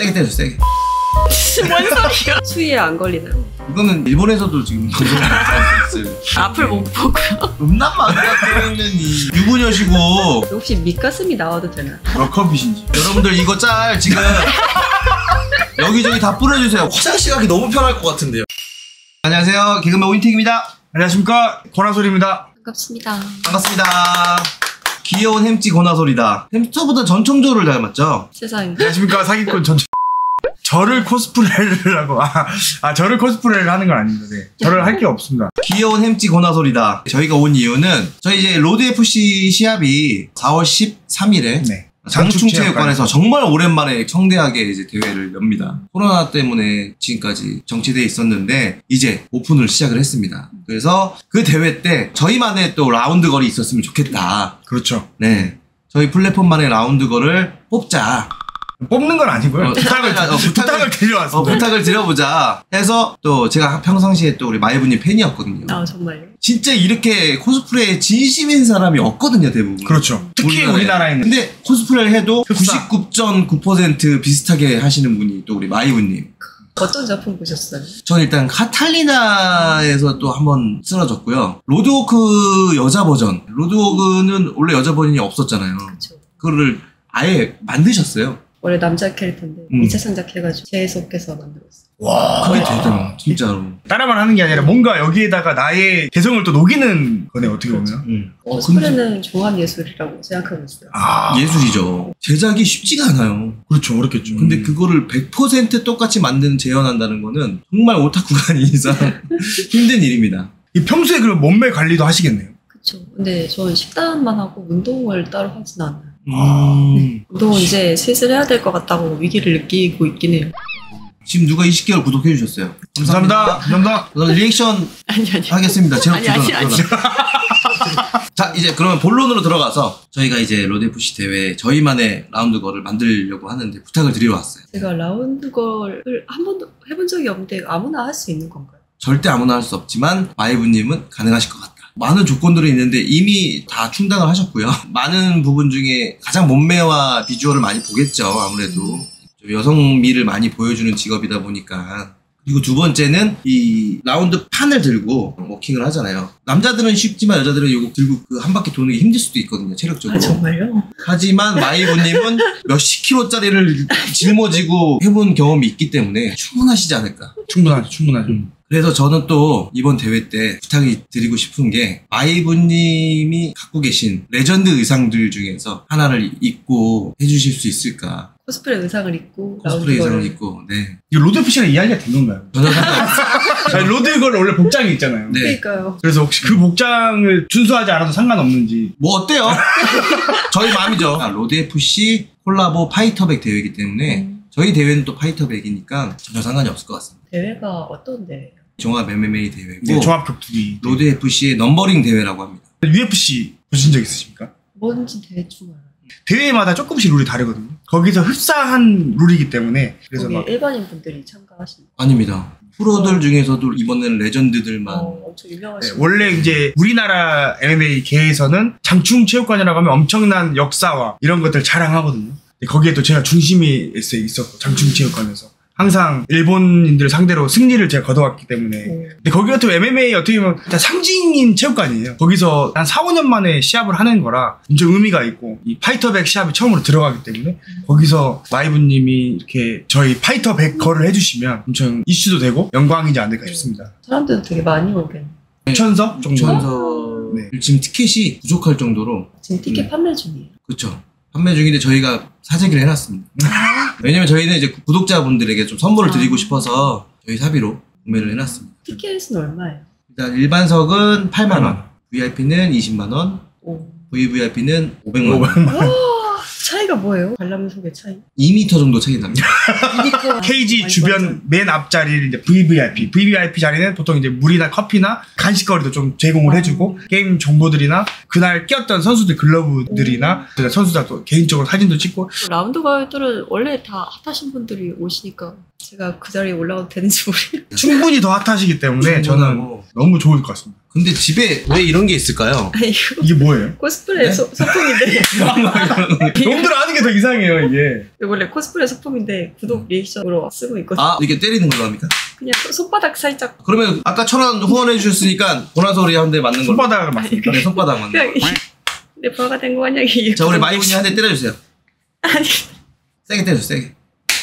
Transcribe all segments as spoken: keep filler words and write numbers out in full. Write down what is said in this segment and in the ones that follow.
세게 때려 세게. 뭔 소리야? 추위에 안 걸리나요? 이거는 일본에서도 지금 방송을 하고 있어요. 앞을 못 보고요. 음란 마귀가 껴있는 이 유부녀시고 혹시 밑가슴이 나와도 되나? 러커빗인지. 여러분들 이거 짤 지금 여기저기 다 뿌려주세요. 화장실 가기 너무 편할 것 같은데요. 안녕하세요, 개그맨 오인택입니다. 안녕하십니까, 권하솔입니다. 반갑습니다. 반갑습니다. 귀여운 햄찌 권하솔이다. 햄스터보다 전청조를 닮았죠? 세상에. 안녕하십니까, 사기꾼 전. 저를 코스프레를 하고 아, 아 저를 코스프레를 하는 건 아닙니다. 네. 저를 할 게 없습니다. 귀여운 햄찌 권하솔이다. 저희가 온 이유는 저희 이제 로드에프씨 시합이 사월 십삼일에 네. 장충체육관에서 정말 오랜만에 성대하게 이제 대회를 엽니다. 코로나 때문에 지금까지 정체되어 있었는데 이제 오픈을 시작을 했습니다. 그래서 그 대회 때 저희만의 또 라운드 걸이 있었으면 좋겠다. 그렇죠. 네, 저희 플랫폼만의 라운드 걸을 뽑자. 뽑는 건 아니고요. 어, 부탁을, 어, 부탁을, 부탁을 드려왔습니다. 어, 부탁을 드려보자 해서 또 제가 평상시에 또 우리 마이브님 팬이었거든요. 아, 정말요? 진짜 이렇게 코스프레에 진심인 사람이 없거든요, 대부분. 그렇죠. 특히 우리나라에. 우리나라에는. 근데 코스프레를 해도 흡사. 구십구 점 구 퍼센트 비슷하게 하시는 분이 또 우리 마이브님. 어떤 작품 보셨어요? 전 일단 카탈리나에서 또 한번 쓰러졌고요. 로드워크 여자 버전. 로드워크는 원래 여자 버전이 없었잖아요. 그렇죠. 그거를 아예 만드셨어요. 원래 남자 캐릭터인데 음. 이 차 상작 해가지고 재해석해서 만들었어요. 와, 그게 되더라, 진짜로. 따라만 하는 게 아니라 뭔가 여기에다가 나의 개성을 또 녹이는 거네, 어떻게 보면. 음. 어, 코스프레는 종합 예술이라고 생각하고 있어요. 아, 예술이죠. 제작이 쉽지가 않아요. 그렇죠, 어렵겠죠. 근데 음. 그거를 백 퍼센트 똑같이 만드는, 재현한다는 거는 정말 오타쿠가 아닌 이상 힘든 일입니다. 이 평소에 그럼 몸매 관리도 하시겠네요. 그렇죠. 근데 저는 식단만 하고 운동을 따로 하진 않아요. 음. 운동은 이제 슬슬 해야 될 것 같다고 위기를 느끼고 있긴 해요. 지금 누가 이십 개월 구독해 주셨어요. 감사합니다. 감사합니다. 저는 리액션 아니 아니. 하겠습니다. 제로 아니 아니 아니. 자, 이제 그러면 본론으로 들어가서 저희가 이제 로드에프씨 대회 저희만의 라운드 걸을 만들려고 하는데 부탁을 드리러 왔어요. 제가 라운드 걸을 한 번도 해본 적이 없는데 아무나 할 수 있는 건가요? 절대 아무나 할 수 없지만 마이브님은 가능하실 것 같다. 많은 조건들이 있는데 이미 다 충당을 하셨고요. 많은 부분 중에 가장 몸매와 비주얼을 많이 보겠죠. 아무래도 좀 여성미를 많이 보여주는 직업이다 보니까. 그리고 두 번째는 이 라운드 판을 들고 워킹을 하잖아요. 남자들은 쉽지만 여자들은 이거 들고 그 한 바퀴 도는 게 힘들 수도 있거든요, 체력적으로. 아, 정말요? 하지만 마이브님은 몇십 킬로짜리를 짊어지고 해본 경험이 있기 때문에 충분하시지 않을까. 충분하죠, 충분하죠. 음. 그래서 저는 또 이번 대회 때 부탁이 드리고 싶은 게 마이브님이 갖고 계신 레전드 의상들 중에서 하나를 입고 해주실 수 있을까. 코스프레 의상을 입고 코스프레 라운드 의상을 걸을. 입고. 네. 이 로드에프씨랑 이야기가 된 건가요? 전혀 상관없어요. 아니, 로드걸 원래 복장이 있잖아요. 네. 그러니까요. 그래서 혹시 그 복장을 준수하지 않아도 상관없는지. 뭐 어때요? 저희 마음이죠. 아, 로드에프씨 콜라보 파이터백 대회이기 때문에 음. 저희 대회는 또 파이터백이니까 전혀 상관이 없을 것 같습니다. 대회가 어떤 대회예요? 종합 엠엠에이 대회고 네, 종합격투기. 로드에프씨의 넘버링 대회라고 합니다. 유에프씨 보신 적 있으십니까? 뭔지 대충 알아요. 대회마다 조금씩 룰이 다르거든요. 거기서 흡사한 룰이기 때문에. 그래서 거기 막 일반인 분들이 참가하시는 아닙니다. 프로들 중에서도 이번에는 레전드들만. 어, 엄청 네, 유명하신 원래 이제 우리나라 엠엠에이 계에서는 장충체육관이라고 하면 엄청난 역사와 이런 것들 자랑하거든요. 근데 거기에 또 제가 중심이 있었고, 장충체육관에서 항상 일본인들 상대로 승리를 제가 거둬왔기 때문에. 오. 근데 거기 같은 엠엠에이 어떻게 보면 상징인 체육관이에요. 거기서 한 사, 오 년 만에 시합을 하는 거라 엄청 의미가 있고, 이 파이터백 시합이 처음으로 들어가기 때문에 거기서 마이브님이 이렇게 저희 파이터백 걸을 해주시면 엄청 이슈도 되고 영광이지 않을까 싶습니다. 사람들은 되게 많이 오겠네. 천석 정도. 천서 네. 지금 티켓이 부족할 정도로. 지금 티켓 음. 판매 중이에요. 그렇죠. 판매 중인데 저희가 사재기를 해놨습니다. 왜냐면 저희는 이제 구독자분들에게 좀 선물을 드리고 싶어서 저희 사비로 구매를 해놨습니다. 티켓은 얼마예요? 일단 일반석은 팔만 원, 브이아이피는 이십만 원, 오. 브이브이아이피는 오백만 원. 오백만 원. 차이가 뭐예요? 관람석의 차이? 이 미터 정도 차이 납니다. 케이지 주변 맨 앞자리를 이제 브이브이아이피. 브이브이아이피 자리는 보통 이제 물이나 커피나 간식거리도 좀 제공을 해주고, 게임 정보들이나 그날 끼었던 선수들 글러브들이나 선수들 또 개인적으로 사진도 찍고. 라운드 가이드는 원래 다 핫하신 분들이 오시니까 제가 그 자리에 올라가도 되는지 모르겠어요. 충분히 더 핫하시기 때문에 저는 충분하고. 너무 좋을 것 같습니다. 근데 집에 왜 이런 게 있을까요? 아니, 이거 이게 뭐예요? 코스프레 네? 소, 소품인데. 놈들 아는 게 더 이상해요 이게. 이거 원래 코스프레 소품인데 구독 리액션으로 쓰고 있거든요. 아, 이렇게 때리는 걸로 합니까? 그냥 손바닥 살짝. 그러면 아까 천 원 후원해 주셨으니까 보나소리 한 대 맞는 걸로. 손바닥을 맞습니다. 네, 손바닥 맞는 그냥 거. 내 부하가 된 거 아니야 이게. 자, 우리 마이분이 한 대 때려주세요. 아니. 세게 때려주세요, 세게.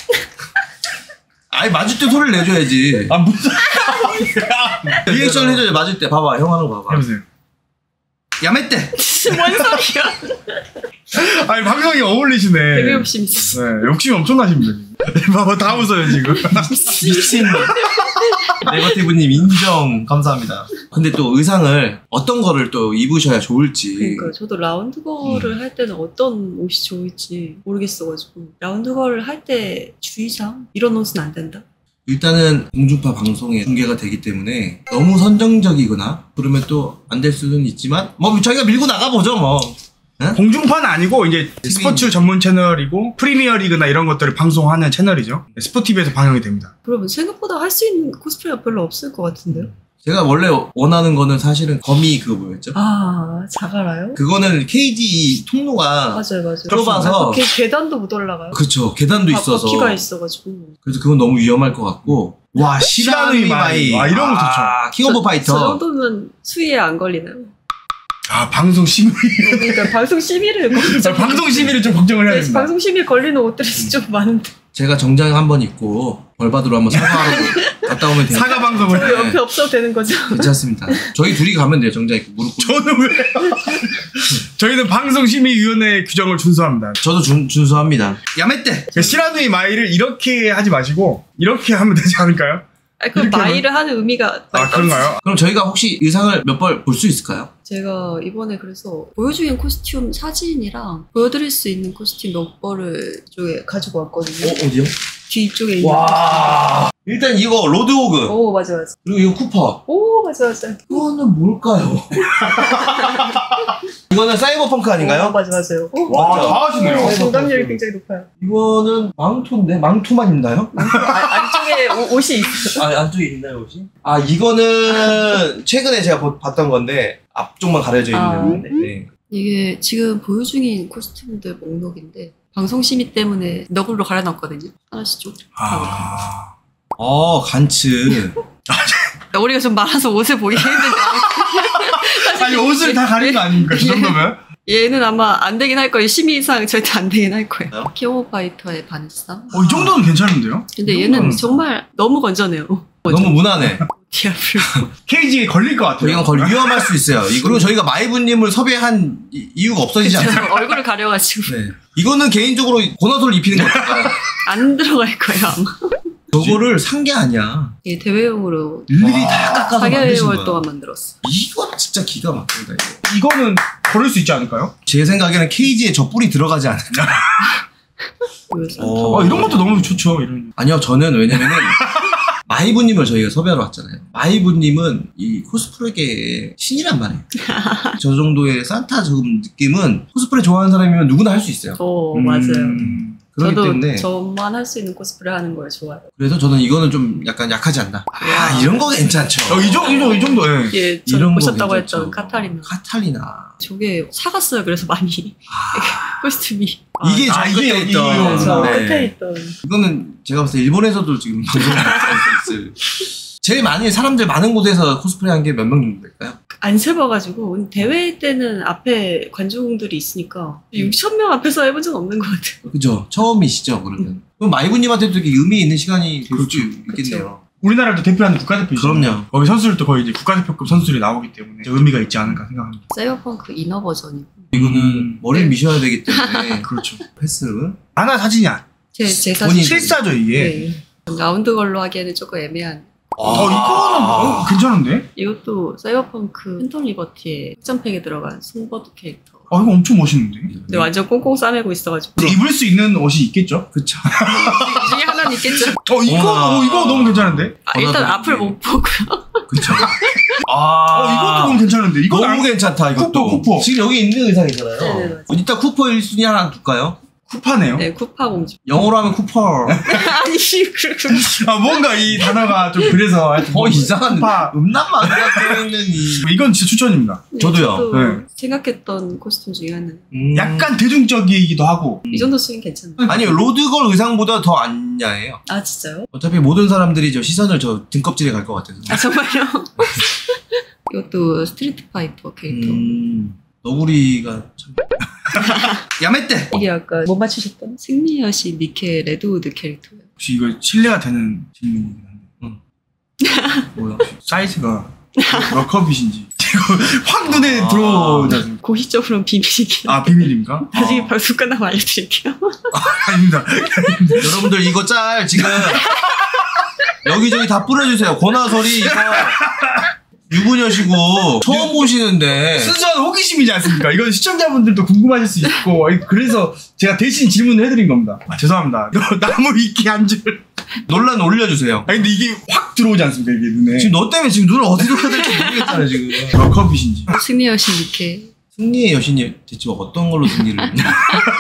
아니, 맞을 때 소리를 내줘야지. 아 무슨? 리액션을 해줘야지, 맞을 때. 봐봐, 형 하는 거 봐봐. 해보세요. 야매 때! 뭔 소리야. 아니 방송이 어울리시네. 되게 욕심 있어. 네, 욕심이 엄청나십니다. 지금. 봐봐 다 웃어요 지금. 미친. 네거티브님 인정. 감사합니다. 근데 또 의상을 어떤 거를 또 입으셔야 좋을지. 그러니까 저도 라운드 거를 음. 할 때는 어떤 옷이 좋을지 모르겠어가지고 라운드 거를 할 때 주의사항 이런 옷은 안 된다. 일단은 공중파 방송에 중계가 되기 때문에 너무 선정적이거나 그러면 또 안 될 수는 있지만 뭐 저희가 밀고 나가보죠 뭐. 응? 공중파는 아니고 이제 스포츠 전문 채널이고 프리미어리그나 이런 것들을 방송하는 채널이죠. 스포티비에서 방영이 됩니다. 그러면 생각보다 할 수 있는 코스프레가 별로 없을 것 같은데요? 제가 원래 원하는 거는 사실은 거미 그거 뭐였죠? 아 자가라요? 그거는 케이지 통로가 맞아요 맞아요. 좁아서 아, 그 계단도 못 올라가요. 그쵸 계단도 바- 있어서 바퀴가 있어가지고. 그래서 그건 너무 위험할 것 같고 와 시라누이 마이 아, 이런 거 아, 킹 오브 저 파이터 정도면 수위에 안 걸리나요? 아 방송 심의. 그러니까 방송 심의를 자, 방송 심의를 좀 걱정을 해야 네, 됩니다. 방송 심의 걸리는 옷들이 좀 많은데. 제가 정장 한번 입고 벌받으러 한번 사과하러 갔다 오면 돼요. 사과 방송을. 저 옆에 없어도 되는 거죠? 괜찮습니다. 저희 둘이 가면 돼요. 정장 입고 무릎 꿇고. 저는 왜? 저희는 방송심의위원회 규정을 준수합니다. 저도 준, 준수합니다. 야매 때. 시라누이 마이를 이렇게 하지 마시고 이렇게 하면 되지 않을까요? 아, 그럼 이렇게 마이를 하는 의미가 아 그런가요? 그럼 저희가 혹시 의상을 몇 벌 볼 수 있을까요? 제가 이번에 그래서 보여주긴 코스튬 사진이랑 보여드릴 수 있는 코스튬 몇 벌을 이쪽에 가지고 왔거든요. 어, 어디요? 뒤쪽에 있는. 와. 일단 이거 로드호그. 오 맞아 맞아. 그리고 이거 쿠퍼. 오 맞아 맞아. 이거는 뭘까요? 이거는 사이버펑크 오, 아닌가요? 맞아 맞아요. 오, 와, 맞죠? 다 하시네요. 오, 공감률이 굉장히 높아요. 이거는 망토인데? 망토만 있나요? 아, 안쪽에 오, 옷이 있어. 아, 안쪽에 있나요, 옷이? 아, 이거는 최근에 제가 보- 봤던 건데 앞쪽만 가려져 있는. 아, 네. 네. 이게 지금 보유 중인 코스튬들 목록인데 방송 심의 때문에 너굴로 갈아놨거든요. 하나씩 좀. 아. 어, 간츠. 너구리가 좀 많아서 옷을 보기 힘든데. 아니 옷을 다 가린 거 아닙니까? 그 정도면? 얘는 아마 안 되긴 할 거예요. 심의 이상 절대 안 되긴 할 거예요. 왜요? 킹오브 파이터의 반했상. 어, 이 정도는 괜찮은데요? 근데 이 얘는 정도는. 정말 너무 건전해요. 너무 무난해. 디아블로. 케이지에 걸릴 것 같아요. 저희가 거의 위험할 수 있어요. 이- 그리고 저희가 마이브님을 섭외한 이- 이유가 없어지지 않아요. 얼굴을 가려가지고 네. 이거는 개인적으로 고나솔을 입히는 거 같아요. 안 들어갈 거예요 아마. 저거를 산 게 아니야. 이게 대회용으로 일일이 다 깎아서 사 개월 만드신 거야. 동안 만들었어. 이거 진짜 기가 막힙니다. 이거. 이거는 걸을 수 있지 않을까요? 제 생각에는 케이지에 저 뿔이 들어가지 않을까. 그래서 어. 어, 이런 것도 너무 좋죠. 이런. 아니요, 저는 왜냐면은 마이브님을 저희가 섭외하러 왔잖아요. 마이브님은 이 코스프레계의 신이란 말이에요. 저 정도의 산타 조금 느낌은 코스프레 좋아하는 사람이면 누구나 할 수 있어요. 어 음. 맞아요. 그렇기 저도 때문에 저만 할 수 있는 코스프레 하는 걸 좋아해요. 그래서 저는 이거는 좀 약간 약하지 않나. 아, 이런 거 괜찮죠. 어, 이 정도, 이 정도, 이 정도, 예. 이게 저 이런 거 보셨다고 괜찮죠. 했던 카타리나. 카탈리나. 저게 사갔어요. 그래서 많이 아, 코스튬이. 이게 아, 저 이게 끝에 여기 있던. 이거. 저 네. 끝에 있던. 이거는 제가 봤을 때 일본에서도 지금 방송을 할수 있을. 제일 많이 사람들 많은 곳에서 코스프레 한 게 몇 명 정도 될까요? 안 세봐가지고 대회 때는 앞에 관중들이 있으니까 육천 명 앞에서 해본 적은 없는 것 같아요. 그죠? 처음이시죠, 그러면. 그럼 마이브님한테도 되게 의미 있는 시간이 될 수도 있겠네요. 우리나라를 대표하는 국가대표이죠. 그럼요. 거기 선수들도 거의 이제 국가대표급 선수들이 나오기 때문에 의미가 있지 않을까 생각합니다. 사이버펑크 이너 버전이고. 이거는 음. 머리를 미셔야 되기 때문에 그렇죠. 패스. 하나 사진이야. 제, 제 본인 사진. 실사죠, 이게. 네. 라운드 걸로 하기에는 조금 애매한. 어, 이거는 어, 괜찮은데? 이것도 사이버펑크 팬텀 리버티의 특전팩에 들어간 송버드 캐릭터. 어, 이거 엄청 멋있는데? 근데 완전 꽁꽁 싸매고 있어가지고. 근데 입을 수 있는 옷이 있겠죠? 그쵸. 이 중에 하나는 있겠죠. 어, 이거, 우와. 어, 이거 너무 괜찮은데? 아, 일단 전화도 앞을 못 보고요. 그쵸. 어, 이것도 너무 괜찮은데? 이거 너무 괜찮다, 이것도. 쿠퍼, 쿠퍼. 지금 여기 있는 의상이잖아요. 네네, 맞아요. 어, 이따 쿠퍼 일 순위 하나 둘까요? 쿠파네요. 네, 쿠파 공주. 영어로 하면 쿠퍼. 아니, 그 아 뭔가 이 단어가 좀 그래서 하여튼 어 이상한 쿠파. 음란 만들어 있는 이. 이건 진짜 추천입니다. 네, 저도요. 저도 네. 생각했던 코스튬 중에 하나. 음. 약간 대중적이기도 하고. 이 정도 쓰긴 괜찮아. 아니 로드걸 의상보다 더 안 야해요. 아, 진짜요? 어차피 모든 사람들이 저 시선을 저 등껍질에 갈 것 같아서. 아, 정말요? 이것도 스트리트 파이터 캐릭터. 음, 너구리가 참. 야매떼. 이게 아까 못 맞추셨던 승리 여신 니케 레드우드 캐릭터예요. 혹시 이거 신뢰가 되는 질문이긴 한데. 뭐야? 사이즈가 몇 컵이신지. 이거 확 눈에 아. 들어오지 않습니까? 고시적으로는 비밀이긴 아, 비밀입니까? 나중에 아. 방송 끝나고 알려드릴게요. 아닙니다. 여러분들 이거 짤 지금 여기저기 다 뿌려주세요. 고나소리 이거 유부녀시고 처음 보시는데 순수한 호기심이지 않습니까? 이건 시청자분들도 궁금하실 수 있고 그래서 제가 대신 질문을 해드린 겁니다. 아, 죄송합니다. 너 나무 위키 한 줄. 논란 올려주세요. 아니 근데 이게 확 들어오지 않습니까? 이게 눈에. 지금 너 때문에 지금 눈을 어디로 가야 될지 모르겠잖아 지금. 몇 컵이신지. 승리 여신 니케. 승리의 여신이 대체 어떤 걸로 승리를 했냐?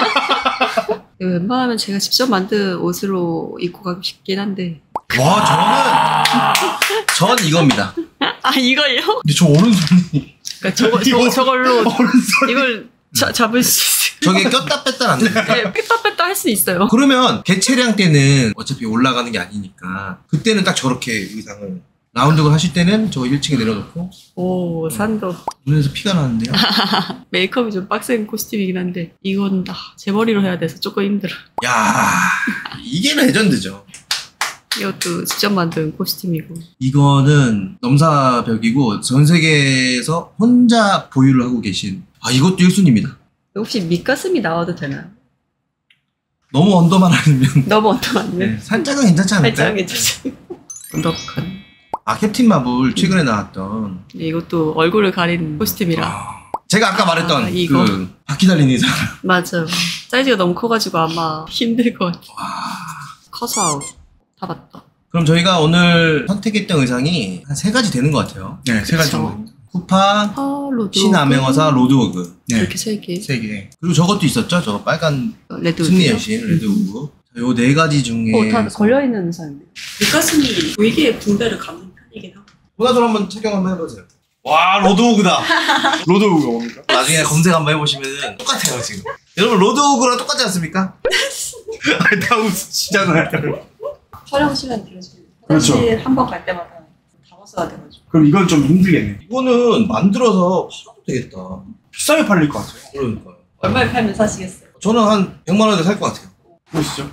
웬만하면 제가 직접 만든 옷으로 입고 가고 싶긴 한데. 와 저는 전 이겁니다. 아, 이걸요? 근데 저 오른손이. 그러니까 저거, 이거- 저거, 저걸로 오른손이. 이걸 자, 잡을 수 있어요. 저게 꼈다 뺐다 안 돼. 네, 뺐다 뺐다 할 수 있어요. 그러면 개체량 때는 어차피 올라가는 게 아니니까 그때는 딱 저렇게 의상을 라운드걸 하실 때는 저 일 층에 내려놓고 오, 산도. 눈에서 피가 나는데요. 메이크업이 좀 빡센 코스튬이긴 한데 이건 아, 제 머리로 해야 돼서 조금 힘들어. 야 이게 레전드죠. 이것도 직접 만든 코스튬이고. 이거는 넘사벽이고 전 세계에서 혼자 보유를 하고 계신 아 이것도 일 순위입니다. 혹시 밑가슴이 나와도 되나요? 너무 언더만 아니면 너무 어떠하면 네, 살짝은 괜찮지 않을까요? 살짝 괜찮죠. 언더칸. 아 캡틴 마블 최근에 나왔던 네, 이것도 얼굴을 가린 코스튬이라. 아, 제가 아까 말했던 아, 이거. 그 바퀴 달린 의상. 맞아요. 사이즈가 너무 커가지고 아마 힘들 것 같아. 와. 커서 아웃. 다 봤다. 그럼 저희가 오늘 선택했던 의상이 한 세 가지 되는 것 같아요. 네, 세 가지 그쵸. 정도. 쿠파, 아, 로드. 신암행어사, 로드워그. 네. 이렇게 세 개. 세 개. 그리고 저것도 있었죠. 저 빨간 레드. 승리 여신, 레드워그. 요 네 가지 중에 어, 다 걸려있는 의상이네. 밑가슴이 보이게 붕대를 감는 편이긴 하고. 보나솔 한번 착용 한번 해보세요. 와 로드워그다. 로드우가 뭡니까? 나중에 검색 한번 해보시면 똑같아요 지금. 여러분 로드워그랑 똑같지 않습니까? 아니, 다 웃으시잖아요. 촬영 시간 길어지고. 그렇죠. 화장실 한 번 갈 때마다 다 벗어야 돼가지고. 그럼 이건 좀 힘들겠네. 이거는 만들어서 팔아도 되겠다. 비싸게 팔릴 것 같아요. 그러니까요. 얼마에 팔면 사시겠어요? 저는 한 백만 원에 살 것 같아요. 보시죠.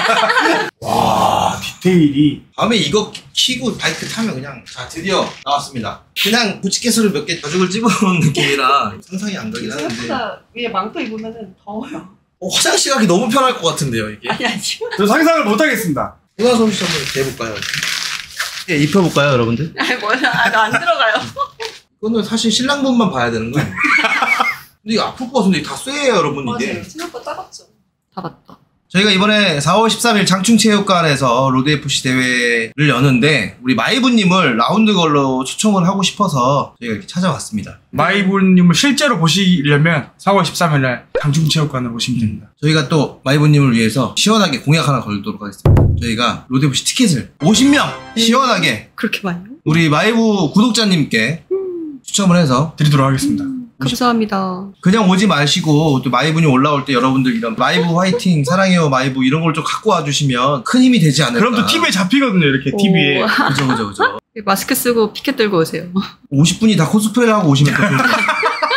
와, 디테일이. 다음에 이거 키고 바이크 타면 그냥 자 드디어 나왔습니다. 그냥 부츠켓으로 몇 개 가죽을 찝어놓은 느낌이라 상상이 안 가긴 하는데 생각보다 위에 망토 입으면 더워요. 어, 화장실 가기 너무 편할 것 같은데요 이게. 아니, 아니. 저 상상을 못 하겠습니다. 보나솔 씨 한번 이렇게 해볼까요? 예, 입혀볼까요 여러분들? 아니, 뭐야. 아, 나 안 들어가요. 이거는 사실 신랑분만 봐야 되는 거예요. 근데 이거 아플 것 같은데 다 쇠예요 여러분 이게. 맞아요. 생각보다 따갑죠. 다 봤다. 저희가 이번에 사월 십삼일 장충체육관에서 로드에프씨 대회를 여는데 우리 마이브님을 라운드 걸로 초청을 하고 싶어서 저희가 이렇게 찾아왔습니다. 마이브님을 실제로 보시려면 사월 십삼일 날 장충체육관을 오시면 됩니다. 저희가 또 마이브님을 위해서 시원하게 공약 하나 걸도록 하겠습니다. 저희가 로드에프씨 티켓을 오십 명 시원하게 그렇게 많이요? 우리 마이브 구독자님께 추첨을 해서 드리도록 하겠습니다. 감사합니다. 그냥 오지 마시고 또 마이브님 올라올 때 여러분들 이런 마이브 화이팅 사랑해요 마이브 이런 걸 좀 갖고 와주시면 큰 힘이 되지 않을까. 그럼 또 티비에 잡히거든요, 이렇게 티비에. 오. 그죠 그죠 그죠. 마스크 쓰고 피켓 들고 오세요. 오십 분이 다 코스프레를 하고 오시면 또 좋을 것 같아요.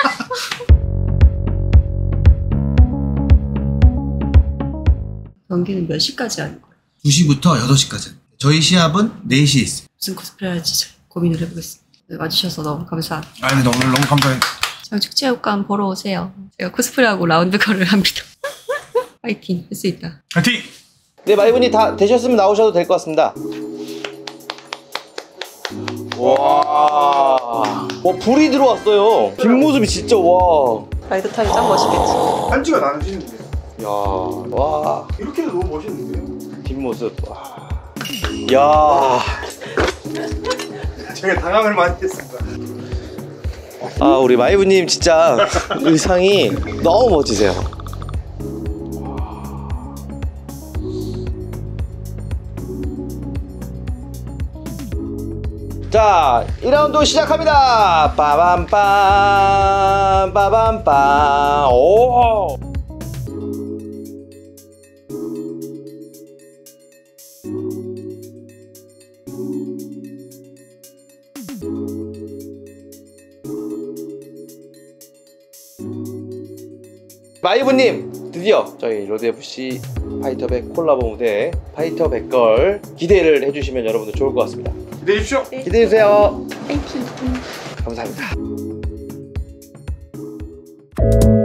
경기는 몇 시까지 하는 거예요? 두 시부터 여섯 시까지. 저희 시합은 네 시에 있어요. 무슨 코스프레 할지 잘 고민을 해보겠습니다. 네, 와주셔서 너무 감사합니다. 아니, 너무, 너무 감사해요. 장축체육관 보러 오세요. 제가 코스프레하고 라운드 걸을 합니다. 파이팅 할 수 있다. 파이팅! 네, 마이분이 다 되셨으면 나오셔도 될 것 같습니다. 와, 와 불이 들어왔어요. 뒷모습이 진짜 와. 라이드 타기 짱 멋있겠지. 한지가 나눠지는데요. 야, 와. 이렇게 해도 너무 멋있는데요. 뒷모습. 와. 야. 제가 당황을 많이 했습니다. 아, 우리 마이브님 진짜 의상이 너무 멋지세요. 자, 이 라운드 시작합니다. 빠밤빰 빠밤빰. 오. 마이브님, 드디어 저희 로드에프씨 파이터백 콜라보 무대 파이터백 걸 기대를 해주시면 여러분들 좋을 것 같습니다. 기대해 주십시오. 네. 기대해주세요. 땡큐. 감사합니다.